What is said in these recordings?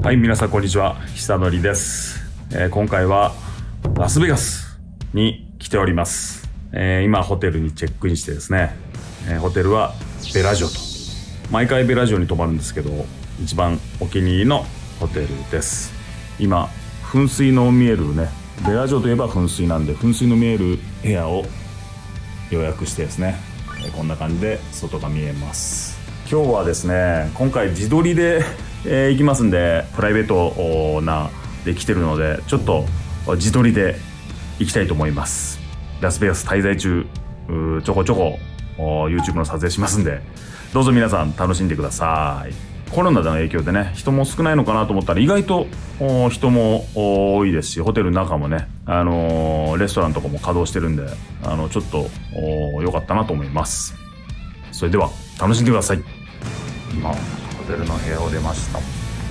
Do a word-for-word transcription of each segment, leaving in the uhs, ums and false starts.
はい、皆さんこんにちは、久典です、えー、今回はラスベガスに来ております、えー、今ホテルにチェックインしてですね、えー、ホテルはベラジオと、毎回ベラジオに泊まるんですけど、一番お気に入りのホテルです。今噴水の見えるね、ベラジオといえば噴水なんで、噴水の見える部屋を予約してですね、えー、こんな感じで外が見えます。今日はですね、今回自撮りで、えー、行きますんで、プライベートなで来てるので、ちょっと自撮りで行きたいと思います。ラスベガス滞在中、ちょこちょこ YouTube の撮影しますんで、どうぞ皆さん楽しんでください。コロナの影響でね、人も少ないのかなと思ったら、意外と人も多いですし、ホテルの中もね、あのー、レストランとかも稼働してるんで、あのちょっと良かったなと思います。それでは楽しんでください。今ホテルの部屋を出ました。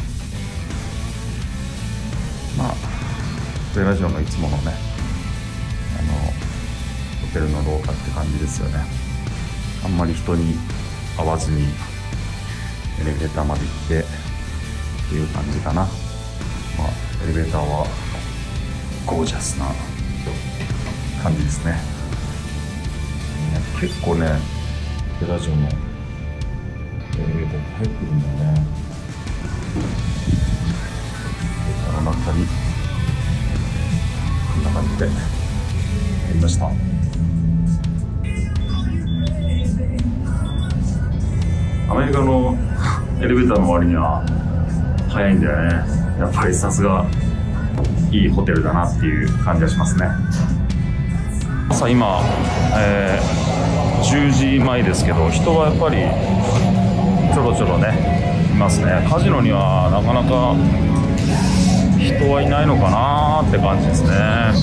まあベラジオのいつものね、あのホテルの廊下って感じですよね。あんまり人に会わずにエレベーターまで行ってっていう感じかな。まあエレベーターはゴージャスな感じですね。結構ね、ベラジオのエレベーターに入ってるんだよね。あの中にこんな感じで入りました。アメリカのエレベーターの割には早いんだよね。やっぱりさすがいいホテルだなっていう感じがしますね。朝今、えー、じゅうじまえですけど、人はやっぱりちょろちょろねいますね。カジノにはなかなか人はいないのかなーって感じですね。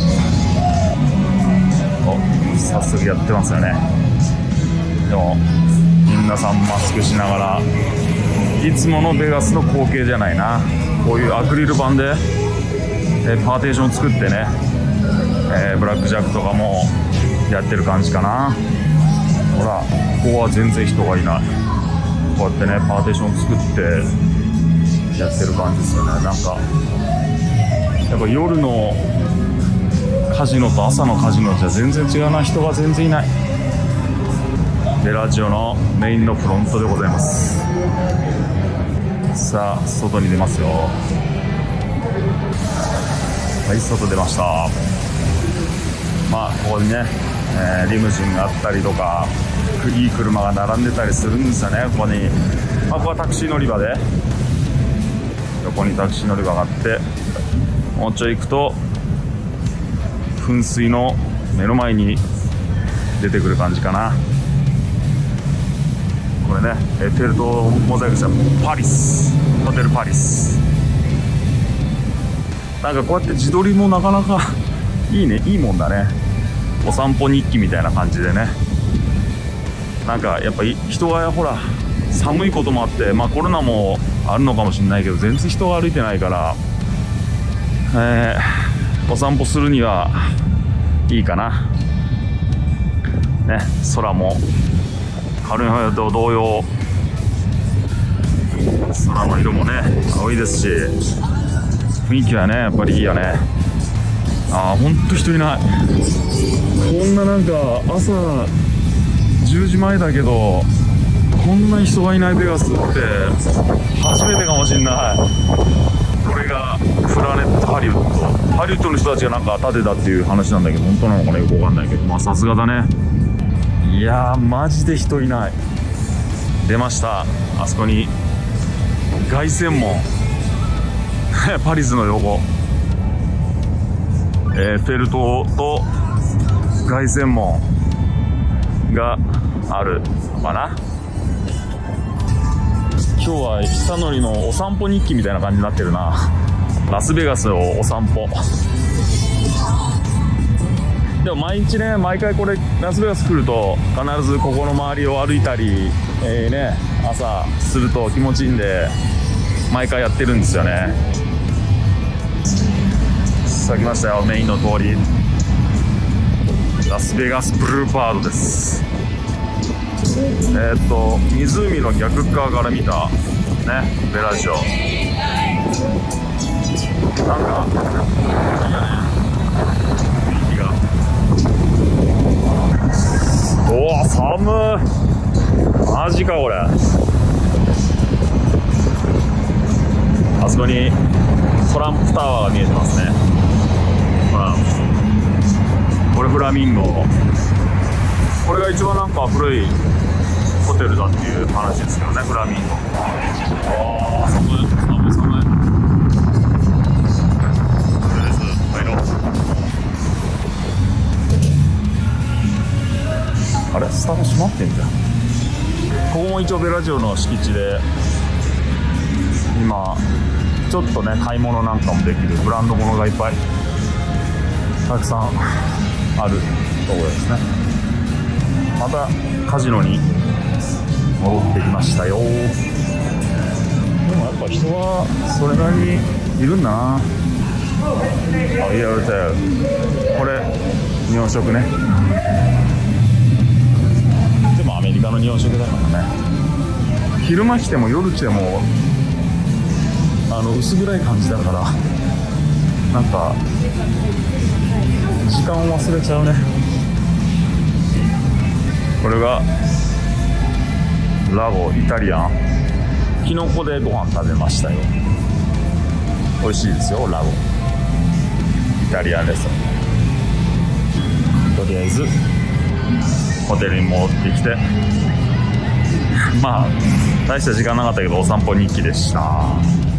お、早速やってますよね。でも皆さんマスクしながら、いつものベガスの光景じゃないな。こういうアクリル板で、えー、パーテーション作ってね、えー、ブラックジャックとかもやってる感じかな。ほら、ここは全然人がいない。こうやってね、パーテーション作ってやってる感じですよね。なんかやっぱ夜のカジノと朝のカジノじゃ全然違うな。人が全然いない。ベラジオのメインのフロントでございます。さあ外に出ますよ。はい、外出ました。まあここにね、えー、リムジンがあったりとか、いい車が並んでたりするんですよね。ここに、まあ、ここはタクシー乗り場で、横にタクシー乗り場があって、もうちょい行くと噴水の目の前に出てくる感じかな。これね、エッフェル塔モザイクしたパリス、ホテルパリス。なんかこうやって自撮りもなかなかいいね、いいもんだね。お散歩日記みたいな感じでね。なんかやっぱり人がほら寒いこともあって、まあコロナもあるのかもしれないけど、全然人が歩いてないから、えー、お散歩するにはいいかな。ね、空もカリフォルニアと同様、空の色もね青いですし、雰囲気はねやっぱりいいよね。あー、ほんと人いない。こんななんか朝じゅうじまえだけど、こんなに人がいないベガスって初めてかもしんない。これがプラネットハリウッド。ハリウッドの人たちがなんか建てたっていう話なんだけど、本当なのかな、よくわかんないけど、まあさすがだね。いやーマジで人いない。出ました。あそこに凱旋門パリスの横、エッフェル塔と凱旋門があるのかな。今日は久典のお散歩日記みたいな感じになってるな。ラスベガスをお散歩。でも毎日ね、毎回これラスベガス来ると必ずここの周りを歩いたり、えーね、朝すると気持ちいいんで毎回やってるんですよね。さあ来ましたよ、メインの通り。ラスベガスブルーパードです。えー、っと湖の逆側から見たねベラジオ。 なんかいいよね、雰囲気が。おお寒い、マジかこれ。あそこにトランプタワーが見えてますね。まあこれフラミンゴ、これが一番なんか古いホテルだっていう話ですけどね、フラミンゴ。ああ寒い寒い寒い。とりあえず入ろう。あれスタバ閉まってんじゃん。ここも一応ベラジオの敷地で、今ちょっとね買い物なんかもできるブランド物がいっぱいたくさんあるところですね。またカジノに戻ってきましたよ。でもやっぱ人はそれなりにいるんだな。あ、いや、これ日本食ね。でもアメリカの日本食だからね。昼間来ても夜来てもあの薄暗い感じだから、なんか時間を忘れちゃうね。これがラボイタリアン、キノコでご飯食べましたよ。美味しいですよ、ラボイタリアンレストラン。とりあえずホテルに戻ってきて、まあ大した時間なかったけどお散歩日記でした。